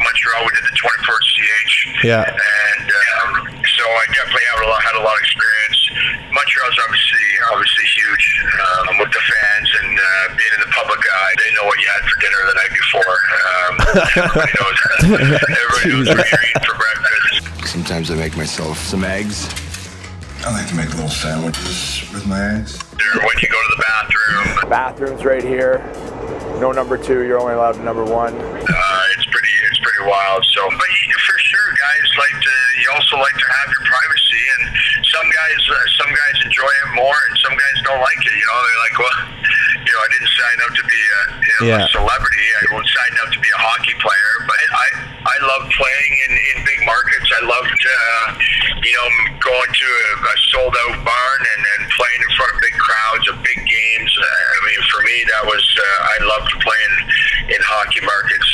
Montreal. We did the 24th CH. Yeah. And so I definitely had a lot of experience. Montreal's obviously huge with the fans and being in the public eye. They know what you had for dinner the night before. Everybody knows what you're eating for breakfast. Sometimes I make myself some eggs. I like to make little sandwiches with my eggs. When you go to the bathroom. Bathroom's right here. No number 2. You're only allowed number 1. It's pretty wild. So, but for sure, guys you also like to have your privacy, and some guys enjoy it more, and some guys don't like it. You know, they're like, well, I didn't sign up to be a celebrity. I signed up to be a hockey player, but I love playing in big markets. I loved, going to a sold out barn and playing in front of big crowds of big games. I mean, for me, that was I loved playing in hockey markets.